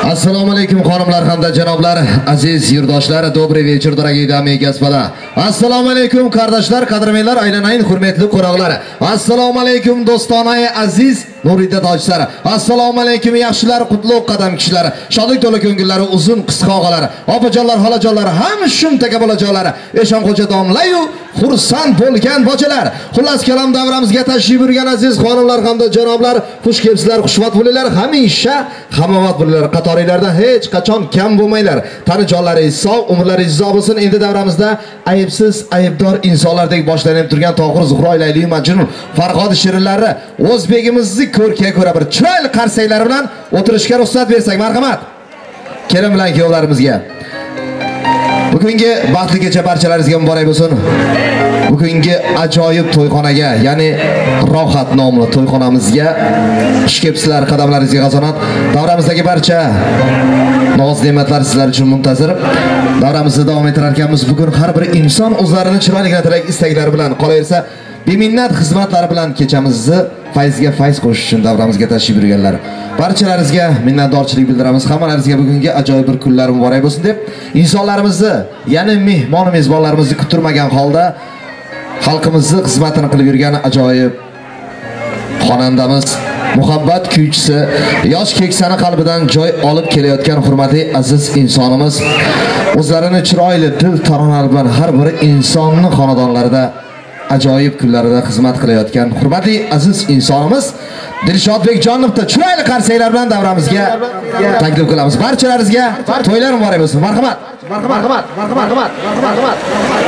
Assalomu alaykum xonimlar hamda janoblar, aziz yurtdoshlar, добрый вечер, дорогие дамы и господа. Assalomu alaykum qardoshlar, qadrmenlar, aylanayın hurmatli qo'rog'lar. Assalomu alaykum do'stonay aziz Nurida doshlar. Assalomu alaykum yaxshilar, qutlug' qadam kishilar, shodlik to'la ko'ngillari, uzun qisqa og'alar, opajonlar, xolajonlar, ham shumtaka bolajonlar, Eshonxo'ja domlayu xursand bo'lgan bochalar. Xullas kalom davramizga tashrif buyurgan aziz xonimlar hamda janoblar, xush kelibsizlar, xushvaqt bo'linglar, hamisha hamovat bo'linglar. Qatoringlarda hech qachon kam bo'lmanglar. Tani jonlaringiz sog', umrlaringiz uzoq bo'lsin. Endi davramizda ayibsiz, aybdor insonlardek boshlanib turgan Tohir Zuhro Layli Majnun Farhod shirinlari o'zbegimizni ko'rkka ko'ra bir chiroyli qarsaklar bilan o'tirishga ruxsat bersak, marhamat. Kelin bilan kuyovlarimizga. Bugungi baxtli kecha barchalaringizga muborak bo'lsin. Bugungi ajoyib to'yxonaga, ya'ni Rohat nomli to'yxonamizga xush kelibsizlar, qadamlaringizga g'azonat. Davramizdagi barcha noz-ne'matlar sizlar uchun muntazir. Davramizni davom ettirar ekanmiz. Bugun har bir inson o'zlarini chiroyligina tilak istaklari bilan qolaversa, beminnat xizmatlari bilan kechamizni fayzga fayz qo'shish uchun davramizga tashrif buyurganlar. Barchalaringizga minnatdorchilik bildiramiz. Hammalaringizga bugungi ajoyib bir kunlar muborak bo'lsin deb, insonlarimizni, ya'ni mehmon mezbonlarimizni kutilmagan holda xalqimizni xizmatini qilib yurgan ajoyib xonandamiz, muhabbat kuychisi, yosh keksani qalbidan joy olib kelayotgan hurmatli aziz insonimiz, o'zlarini chiroyli dil taronalari bilan har bir insonning xonadonlarida ajoyib kunlarida xizmat qilayotgan hurmatli aziz insonimiz Dilshodbek Jonovni chiroyli qarsaklar bilan davramizga taklif qilamiz. Barchalaringizga to'ylar muborak bo'lsin. Marhamat. Marhamat. Marhamat. Marhamat.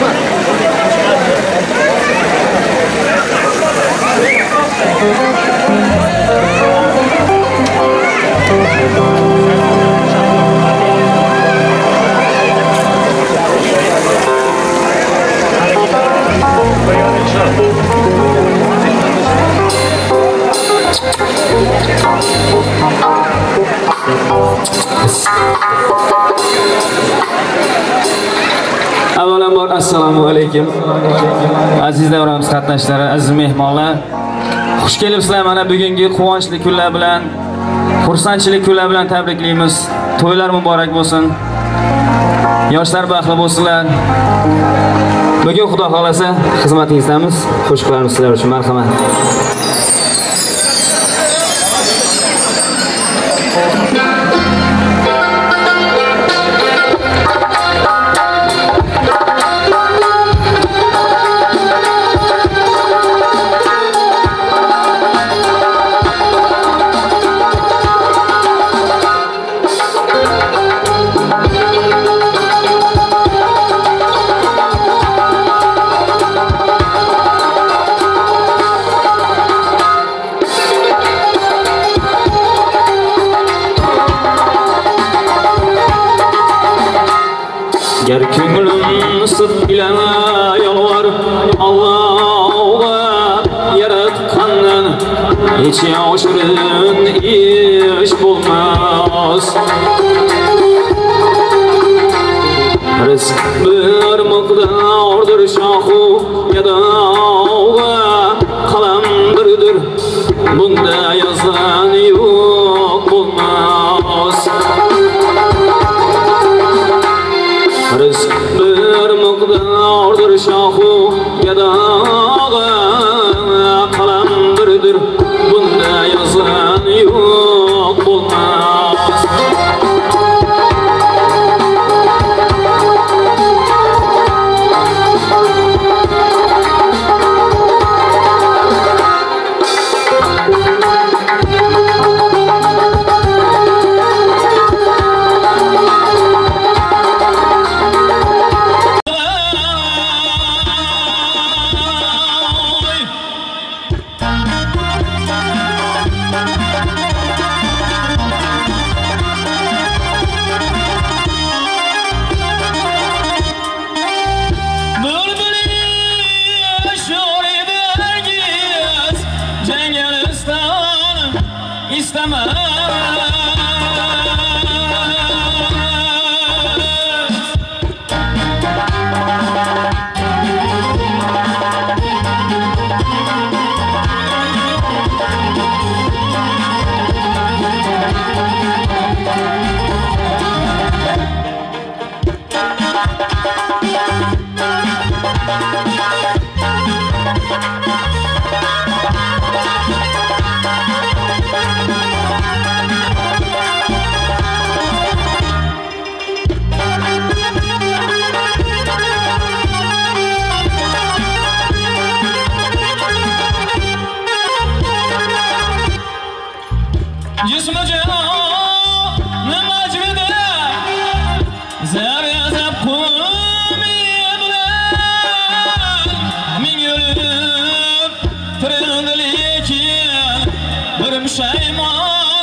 Avvalambor assalomu alaykum. Aziz davramiz qatnashchilari, aziz mehmonlar, xush kelibsizlar. Mana bugungi quvonchli kunlar bilan, xursandchilik kunlar bilan tabriklaymiz. To'ylar muborak bo'lsin. Yoshlar baxtli bo'lsinlar. Bugun Xudo xolasa xizmatingizdamiz. Qo'shiqlarimiz sizlar uchun. Marhamat. Ger ko'nglim sut bilan yolg'or Allohga yaratgandan hech yoshirin ish bo'lmas. Rizq bir miqdordir shohu yadoga qalam birdir bunda yozgan yo'q bo'lmas. Rizq bir miqdordir shohu gadoga qalam birdir bunda yozgan yo'q bo'lmas. Cismi cihan macbede Zerezep kumi bilen Min ölüp tirindilikin Bir pişeyman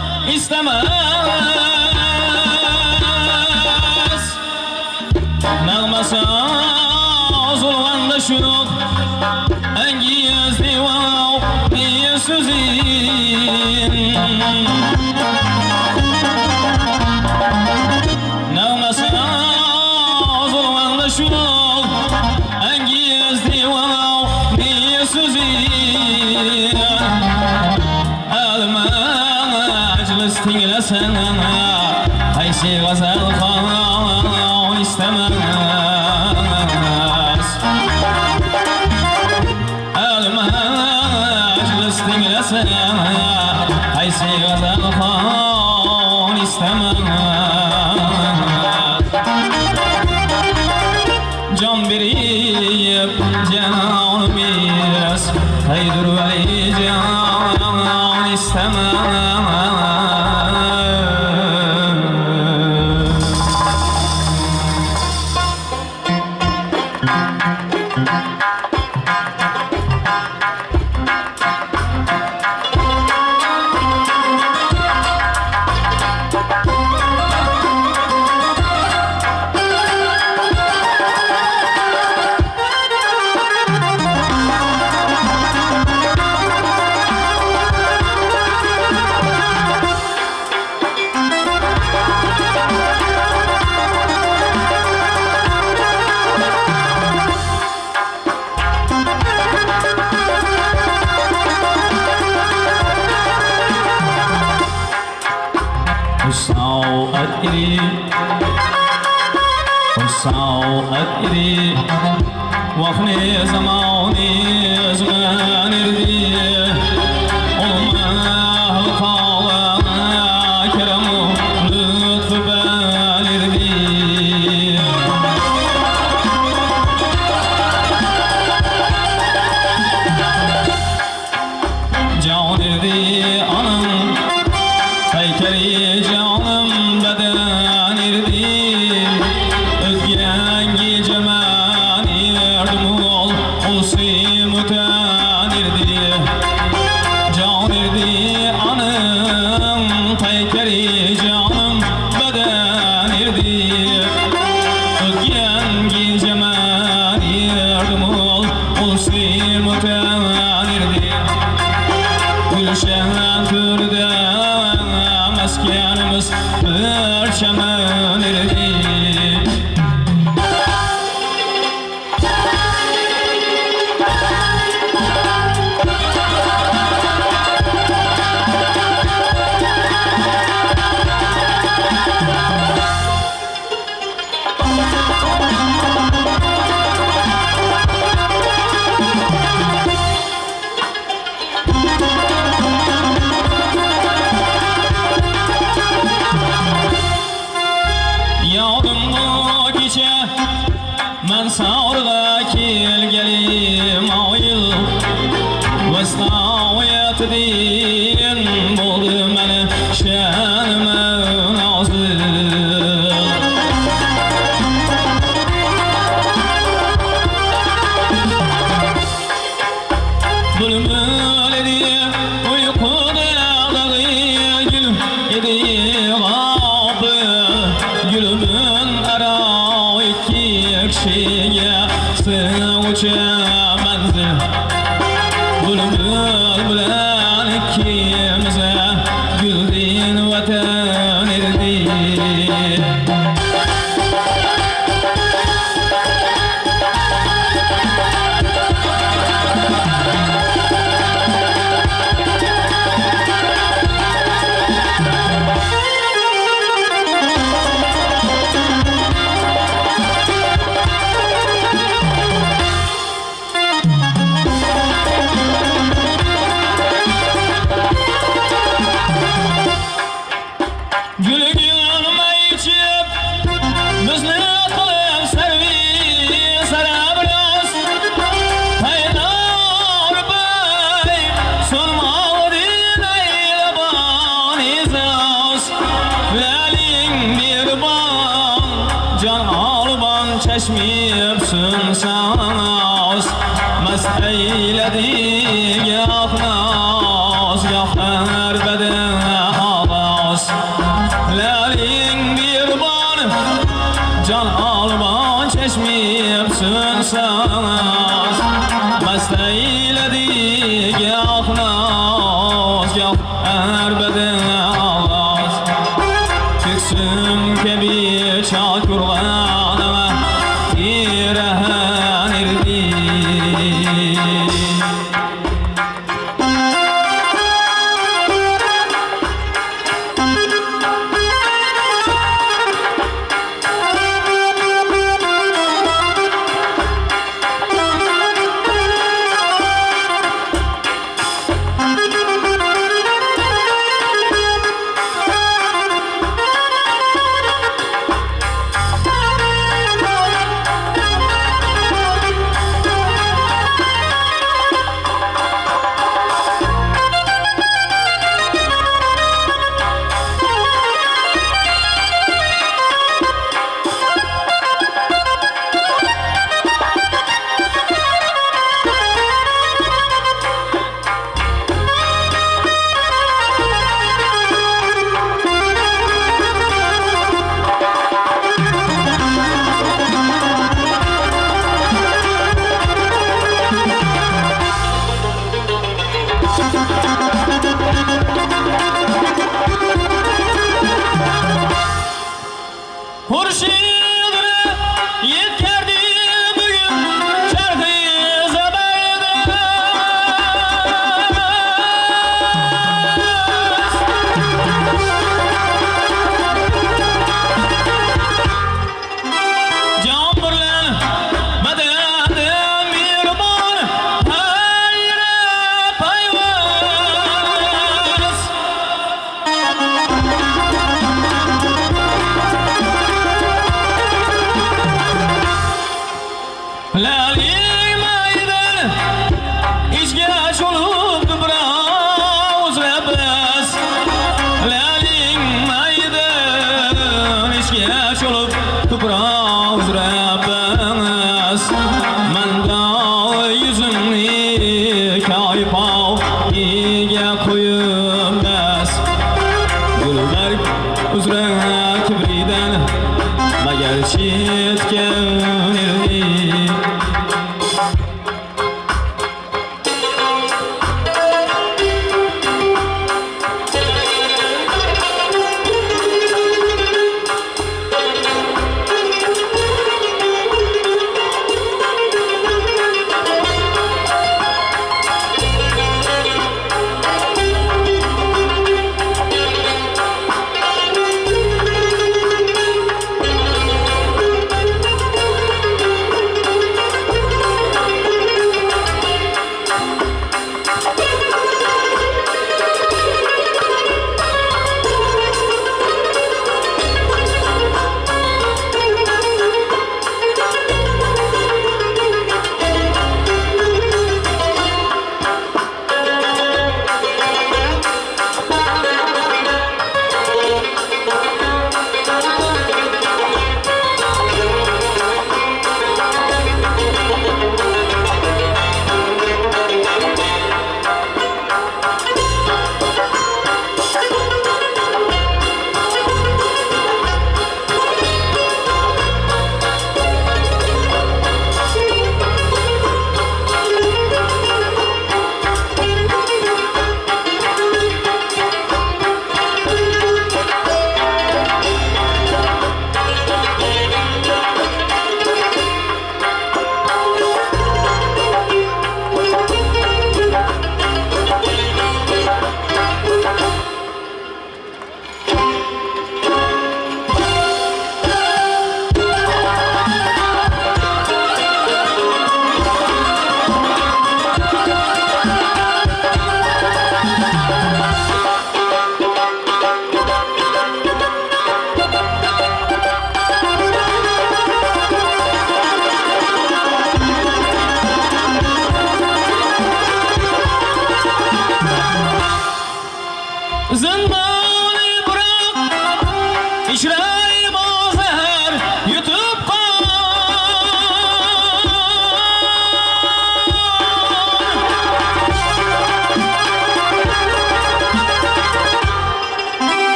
istemez Nağmasa zulvanda şunuk Engiz divav bir sözin Nağmasa zulvanda şunuk Engiz divav bir sözin Meclis tinglesen Haysi gazel kan istemez El meclis tinglesen Haysi gazel kan istemez Can biriyip canan biz Haydur veli canan istemez وساوت إلي وخني زماني زمان ردي وما الخاوة كرم لطف بالردي جان ردي أنم هيكلي جانم بدن ردي Ötgengi cemani erdmol usimutan irdi Can irdi anım taykeri canım beden irdi Ötgengi cemani erdmol usimutan irdi Gülşen türde meskenimiz bir çemen irdi من سارغا kelgelim ayıl Vestağıyat din buldu meni şenime nazıl Bülbül idi uykuda dağı gül idi gabı Gülümün ara iki kişiye sığuca menzil Bülbül bilen ikimize güldin vatan arbede ağız Lalin bir ban can alman çeşmip sünsaz Meste eyledi gah naz gah arbede ağız Tüksüm kebi çakurgana tirehen irdi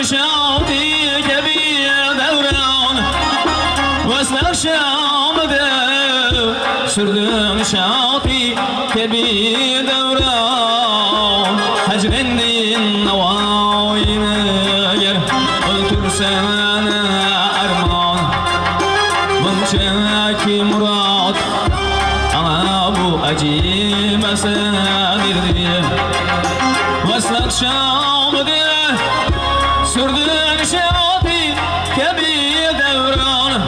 شاطي كبير دوران واسلك شامده سردم شاطي كبير دوران هجرني النواين ير الترسان أرمان من شاكي مراد أبو أجيب مسادر دي واسلك شامده سردم شاطي كبير دوران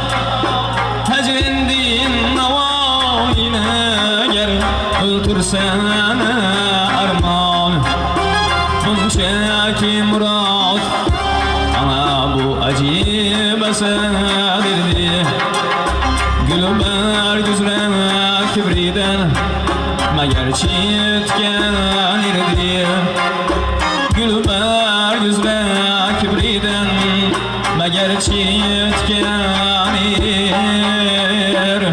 هجرني النواين ير الترسان أرمان من شاكي مراد أبو أجيب مسادر دي Gülüber güzreme kibriden Meğer çitken irdi Gülüber güzreme kibriden Meğer çitken irdi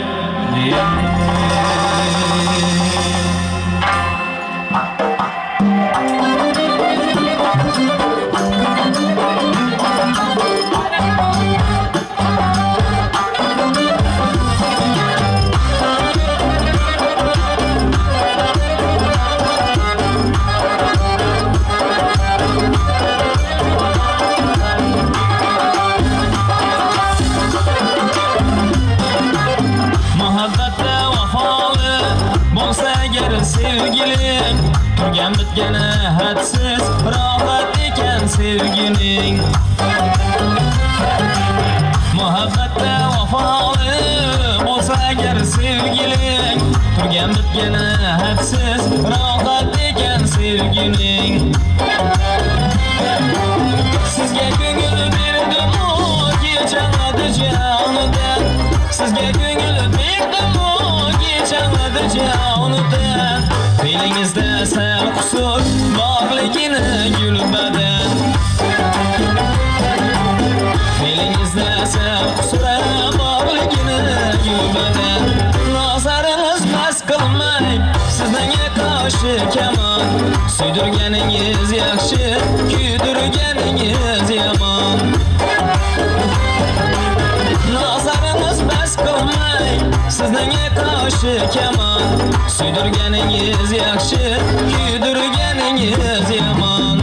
sevgilim Turgan bitgani hadsiz rohat ekan sevgiling Muhabbatda vafoli bo'lsa agar sevgiling Turgan bitgani hadsiz rohat ekan sevgiling Sizga ko'ngil berdim o kechadi jonidan Sizga ko'ngil berdim o kechadi jonidan Feelingizda sal qusur borligini gulbadan Feelingizda sal qusur borligini gulbadan Nazaringiz bas qilmay sizlarga qarshi kamon Suydirganingiz yaxshi kuydirganingiz yomon Nazaringiz bas qilmay sizlarga qarshi kamon Suydirganingiz yaxshi kuydirganingiz yomon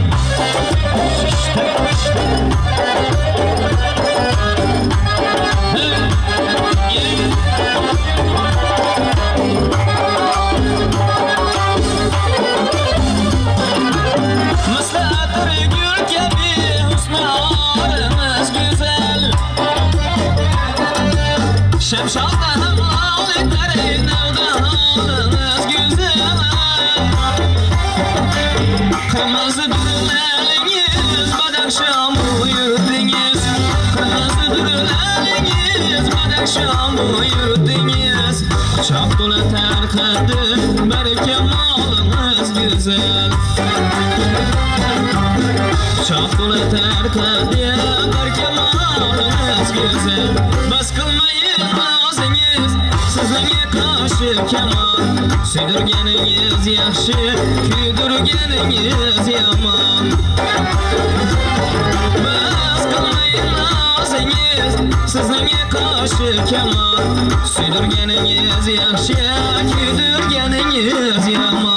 Misli atir gul kabi husnlarimiz güzel Şemşalda ham oliklar navdanimiz güzel Kırmızı dürüleriniz badakşam yurdingiz Kırmızı dürüleriniz badakşam yurdingiz Çok to'la tarqadi bir kamolimiz güzel Çok to'la tarqadi bir kamolimiz güzel Bas qilmayin o'zingiz sizlarga qarshi kamon Suydirganingiz yaxshi kuydirganingiz yomon Bas qilmayin o'zingiz sizlarga qarshi kamon Suydirganingiz yaxshi kuydirganingiz yomon